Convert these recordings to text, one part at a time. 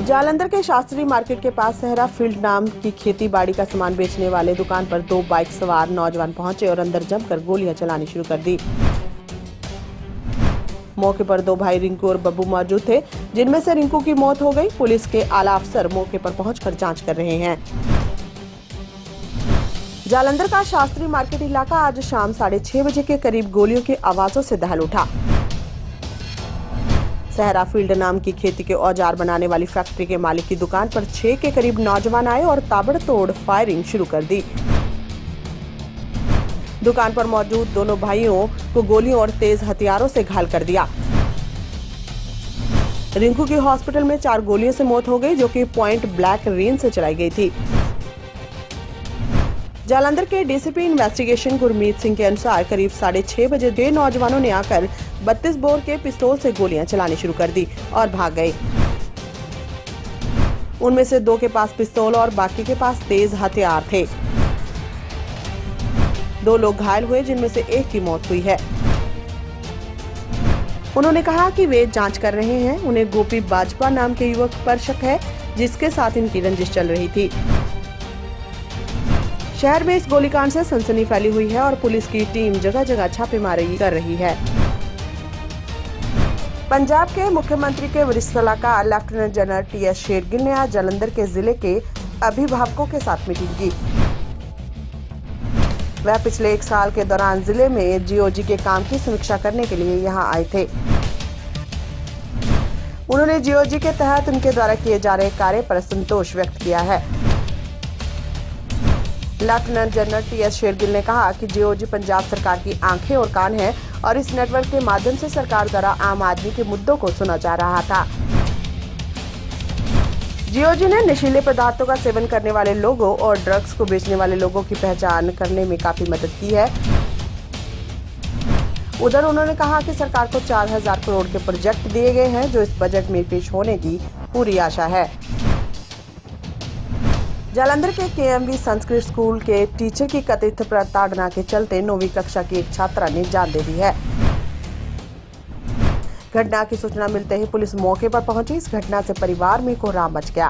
जालंधर के शास्त्री मार्केट के पास सहरा फील्ड नाम की खेती बाड़ी का सामान बेचने वाले दुकान पर 2 बाइक सवार नौजवान पहुंचे और अंदर जमकर गोलियां चलानी शुरू कर दी। मौके पर 2 भाई रिंकू और बब्बू मौजूद थे, जिनमें से रिंकू की मौत हो गई। पुलिस के आला अफसर मौके पर पहुंचकर जांच कर रहे हैं। जालंधर का शास्त्री मार्केट इलाका आज शाम 6:30 बजे के करीब गोलियों की आवाजों से दहल उठा। सहरा फील्ड नाम की खेती के औजार बनाने वाली फैक्ट्री के मालिक की दुकान पर 6 के करीब नौजवान आए और ताबड़तोड़ फायरिंग शुरू कर दी। दुकान पर मौजूद दोनों भाइयों को गोलियों और तेज हथियारों से घायल कर दिया। रिंकू की हॉस्पिटल में 4 गोलियों से मौत हो गई, जो कि पॉइंट ब्लैंक रेंज से चलाई गई थी। जालंधर के डीसीपी इन्वेस्टिगेशन गुरमीत सिंह के अनुसार करीब 6:30 बजे 2 नौजवानों ने आकर 32 बोर के पिस्तौल से गोलियां चलानी शुरू कर दी और भाग गए। उनमें से 2 के पास पिस्तौल और बाकी के पास तेज हथियार थे। 2 लोग घायल हुए, जिनमें से एक की मौत हुई है। उन्होंने कहा कि वे जांच कर रहे हैं। उन्हें गोपी बाजपा नाम के युवक पर शक है, जिसके साथ इनकी रंजिश चल रही थी। शहर में इस गोलीकांड से सनसनी फैली हुई है और पुलिस की टीम जगह जगह छापेमारी कर रही है। पंजाब के मुख्यमंत्री के वरिष्ठ सलाहकार लेफ्टिनेंट जनरल टी.एस. शेरगिल ने आज जालंधर के जिले के अभिभावकों के साथ मीटिंग की। वह पिछले 1 साल के दौरान जिले में जीओजी के काम की समीक्षा करने के लिए यहां आए थे। उन्होंने जीओजी के तहत उनके द्वारा किए जा रहे कार्य पर संतोष व्यक्त किया है। Lieutenant general T.S.. शेरगिल ने कहा कि जीओजी पंजाब सरकार की आंखें और कान है और इस नेटवर्क के माध्यम से सरकार द्वारा आम आदमी के मुद्दों को सुना जा रहा था। जीओजी ने नशीले पदार्थों का सेवन करने वाले लोगों और ड्रग्स को बेचने वाले लोगों की पहचान करने में काफी मदद की है। उधर उन्होंने कहा कि सरकार को 4000 करोड़ के प्रोजेक्ट दिए गए हैं, जो इस बजट में पेश होने की पूरी आशा है। जालंधर के केएमवी संस्कृत स्कूल के टीचर की कथित प्रताड़ना के चलते 9वीं कक्षा की एक छात्रा ने जान दे दी है। घटना की सूचना मिलते ही पुलिस मौके पर पहुंची। इस घटना से परिवार में कोहराम मच गया।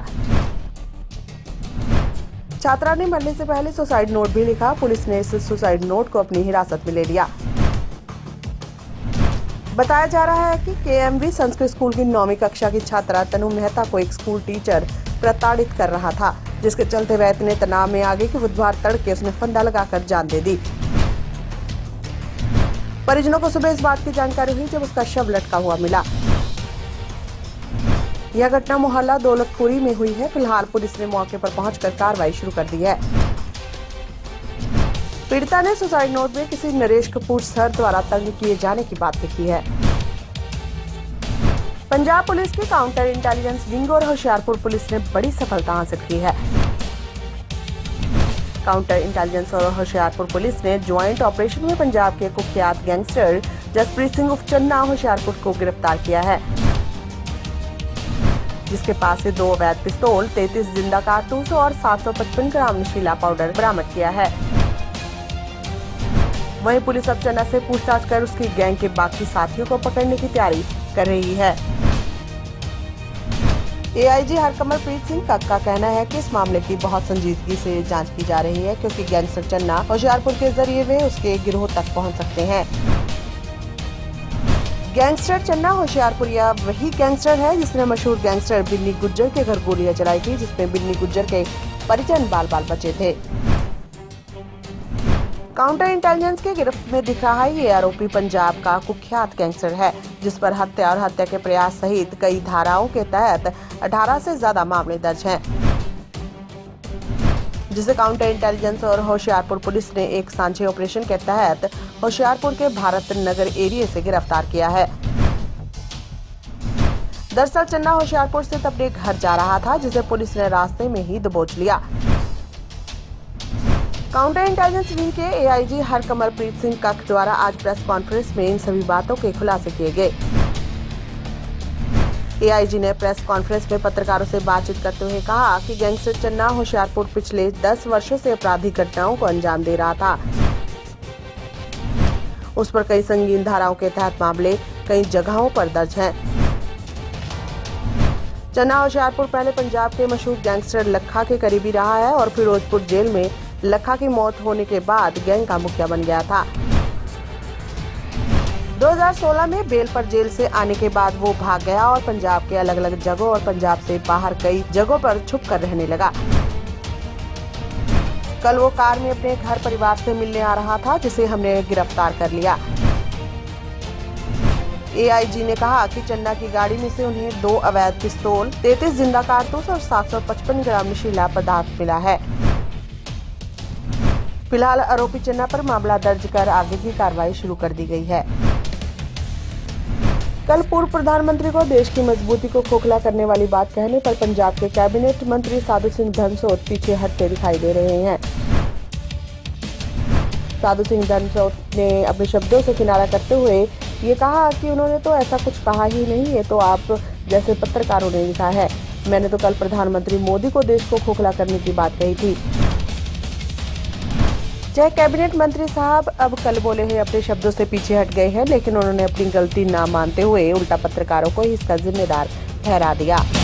छात्रा ने मरने से पहले सुसाइड नोट भी लिखा। पुलिस ने इस सुसाइड नोट को अपनी हिरासत में ले लिया। बताया जा रहा है कि केएमवी संस्कृत स्कूल की 9वीं कक्षा की छात्रा तनु मेहता को एक स्कूल टीचर प्रताड़ित कर रहा था, जिसके चलते वह इतने तनाव में आ गई कि बुधवार तड़के उसने फंदा लगाकर जान दे दी। परिजनों को सुबह इस बात की जानकारी हुई जब उसका शव लटका हुआ मिला। यह घटना मोहल्ला दौलतपुरी में हुई है। फिलहाल पुलिस ने मौके पर पहुंचकर कार्रवाई शुरू कर दी है। पीड़िता ने सुसाइड नोट में किसी नरेश कपूर सर द्वारा तंग किए जाने की बात लिखी है। पंजाब पुलिस की काउंटर इंटेलिजेंस विंग और होशियारपुर पुलिस ने बड़ी सफलता हासिल की है। काउंटर इंटेलिजेंस और होशियारपुर पुलिस ने ज्वाइंट ऑपरेशन में पंजाब के कुख्यात गैंगस्टर जसप्रीत सिंह उर्फ चन्ना होशियारपुर को गिरफ्तार किया है, जिसके पास से 2 अवैध पिस्तौल, 33 जिंदा कारतूस और 755 ग्राम नशीला पाउडर बरामद किया है। वहीं पुलिस अब चन्ना से पूछताछ कर उसकी गैंग के बाकी साथियों को पकड़ने की तैयारी कर रही है। एआईजी हरकमलप्रीत सिंह का कहना है कि इस मामले की बहुत संजीदगी से जांच की जा रही है, क्योंकि गैंगस्टर चन्ना होशियारपुर के जरिए वे उसके गिरोह तक पहुंच सकते हैं। गैंगस्टर चन्ना होशियारपुरिया वही गैंगस्टर है जिसने मशहूर गैंगस्टर बिन्नी गुज्जर के घर गोलियां चलाई थी, जिसमें बिन्नी गुज्जर के परिजन बाल बाल बचे थे। काउंटर इंटेलिजेंस के गिरफ्त में दिख रहा है ये आरोपी पंजाब का कुख्यात गैंगस्टर है, जिस पर हत्या और हत्या के प्रयास सहित कई धाराओं के तहत 18 से ज्यादा मामले दर्ज हैं, जिसे काउंटर इंटेलिजेंस और होशियारपुर पुलिस ने एक सांझे ऑपरेशन के तहत होशियारपुर के भारत नगर एरिया से गिरफ्तार किया है। दरअसल चन्ना होशियारपुर से अपने घर जा रहा था, जिसे पुलिस ने रास्ते में ही दबोच लिया। काउंटर इंटेलिजेंस विंग के एआईजी हरकमलप्रीत सिंह कक्ष द्वारा आज प्रेस कॉन्फ्रेंस में इन सभी बातों के खुलासे किए गए। एआईजी ने प्रेस कॉन्फ्रेंस में पत्रकारों से बातचीत करते हुए कहा कि गैंगस्टर चन्ना होशियारपुर पिछले 10 वर्षों से आपराधिक घटनाओं को अंजाम दे रहा था। उस पर कई संगीन धाराओं के तहत मामले कई जगहों पर दर्ज हैं। चन्ना होशियारपुर पहले पंजाब के मशहूर गैंगस्टर लखा के करीबी रहा है और फिरोजपुर जेल में लखा की मौत होने के बाद गैंग का मुखिया बन गया था। 2016 में बेल पर जेल से आने के बाद वो भाग गया और पंजाब के अलग अलग जगहों और पंजाब से बाहर कई जगहों पर छुप कर रहने लगा। कल वो कार में अपने घर परिवार से मिलने आ रहा था, जिसे हमने गिरफ्तार कर लिया। एआईजी ने कहा कि चन्ना की गाड़ी में से उन्हें 2 अवैध पिस्तौल, 33 जिंदा कारतूस और 755 ग्राम नशीला पदार्थ मिला है। फिलहाल आरोपी चन्ना पर मामला दर्ज कर आगे की कार्रवाई शुरू कर दी गई है। कल पूर्व प्रधानमंत्री को देश की मजबूती को खोखला करने वाली बात कहने पर पंजाब के कैबिनेट मंत्री साधु सिंह धनसोत पीछे हटते दिखाई दे रहे हैं। साधु सिंह धनसोत ने अपने शब्दों से किनारा करते हुए ये कहा कि उन्होंने तो ऐसा कुछ कहा ही नहीं, ये तो आप जैसे पत्रकारों ने लिखा है। मैंने तो कल प्रधानमंत्री मोदी को देश को खोखला करने की बात कही थी। चाहे कैबिनेट मंत्री साहब अब कल बोले हैं अपने शब्दों से पीछे हट गए हैं, लेकिन उन्होंने अपनी गलती ना मानते हुए उल्टा पत्रकारों को ही इसका जिम्मेदार ठहरा दिया।